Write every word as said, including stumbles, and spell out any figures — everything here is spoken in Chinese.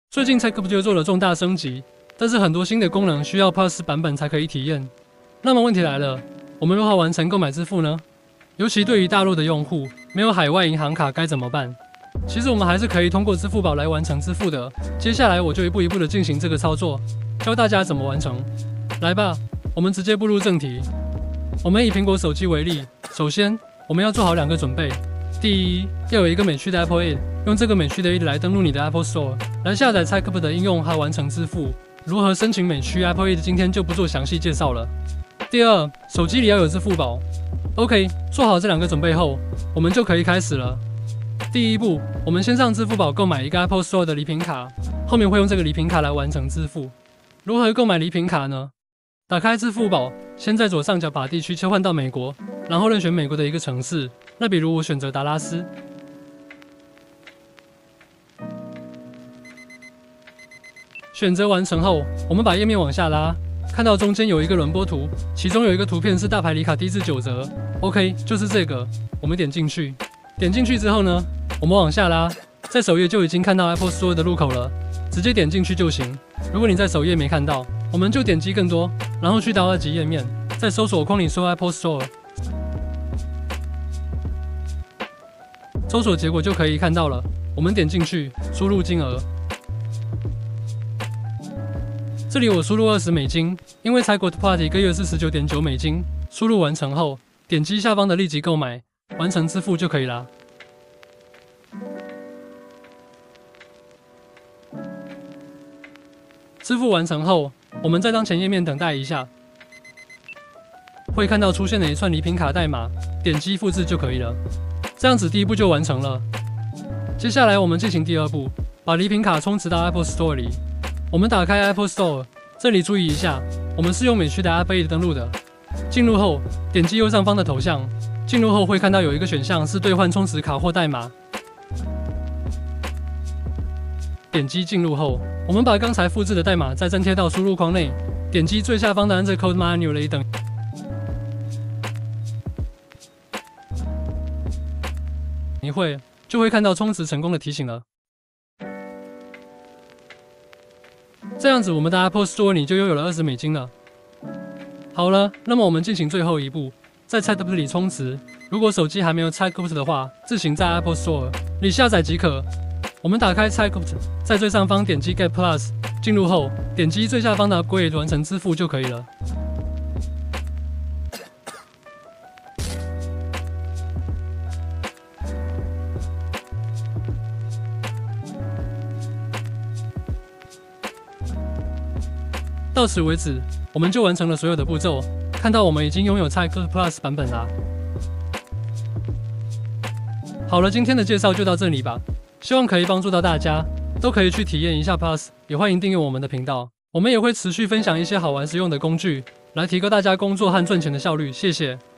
最近 CycleBoot 又做了重大升级，但是很多新的功能需要 Plus 版本才可以体验。那么问题来了，我们如何完成购买支付呢？尤其对于大陆的用户，没有海外银行卡该怎么办？其实我们还是可以通过支付宝来完成支付的。接下来我就一步一步的进行这个操作，教大家怎么完成。来吧，我们直接步入正题。我们以苹果手机为例，首先我们要做好两个准备。第一，要有一个美区的 Apple I D， 用这个美区的 I D 来登录你的 Apple Store， 来下载 CycleBoot 的应用和完成支付。如何申请美区 Apple I D， 今天就不做详细介绍了。第二，手机里要有支付宝。OK， 做好这两个准备后，我们就可以开始了。第一步，我们先上支付宝购买一个 Apple Store 的礼品卡，后面会用这个礼品卡来完成支付。如何购买礼品卡呢？打开支付宝，先在左上角把地区切换到美国，然后任选美国的一个城市。那比如我选择达拉斯。选择完成后，我们把页面往下拉，看到中间有一个轮播图，其中有一个图片是大牌礼卡低至九折。OK， 就是这个，我们点进去。点进去之后呢，我们往下拉，在首页就已经看到 Apple Store 的入口了，直接点进去就行。如果你在首页没看到，我们就点击更多，然后去到二级页面，在搜索框里搜 Apple Store， 搜索结果就可以看到了。我们点进去，输入金额。这里我输入二十美金，因为CycleBoot Plus 一个月是十九点九美金。输入完成后，点击下方的立即购买，完成支付就可以啦。支付完成后，我们在当前页面等待一下，会看到出现了一串礼品卡代码，点击复制就可以了。这样子第一步就完成了。接下来我们进行第二步，把礼品卡充值到 Apple Store 里。我们打开 Apple Store， 这里注意一下，我们是用美区的 Apple I D 登录的。进入后，点击右上方的头像，进入后会看到有一个选项是兑换充值卡或代码。点击进入后，我们把刚才复制的代码再粘贴到输入框内，点击最下方的 Enter Code Manually 等，一会就会看到充值成功的提醒了。这样子，我们的 Apple Store 里就拥有了二十美金了。好了，那么我们进行最后一步，在 CycleBoot 里充值。如果手机还没有 CycleBoot 的话，自行在 Apple Store 里下载即可。我们打开 CycleBoot， 在最上方点击 Get Plus， 进入后点击最下方的 Upgrade 完成支付就可以了。到此为止，我们就完成了所有的步骤。看到我们已经拥有 CycleBoot Plus 版本啦。好了，今天的介绍就到这里吧，希望可以帮助到大家，都可以去体验一下 Plus， 也欢迎订阅我们的频道，我们也会持续分享一些好玩实用的工具，来提高大家工作和赚钱的效率。谢谢。